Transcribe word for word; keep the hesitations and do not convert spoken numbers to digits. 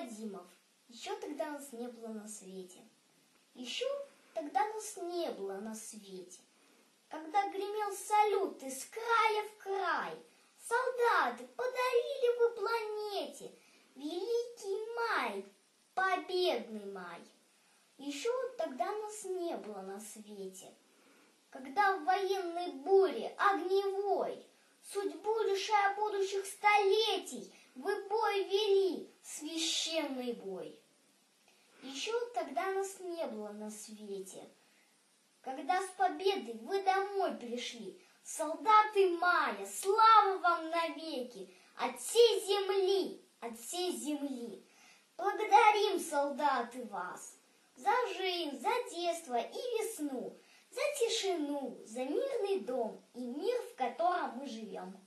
Вадимов. Еще тогда нас не было на свете. Еще тогда нас не было на свете. Когда гремел салют из края в край, солдаты подарили вы планете великий май, победный май. Еще тогда нас не было на свете. Когда в военной буре огневой, судьбу решая будущих столетий, вы бой вели, священный бой. Еще тогда нас не было на свете. Когда с победой вы домой пришли, солдаты мая, слава вам навеки, от всей земли, от всей земли. Благодарим, солдаты, вас за жизнь, за детство и весну, за тишину, за мирный дом и мир, в котором мы живем.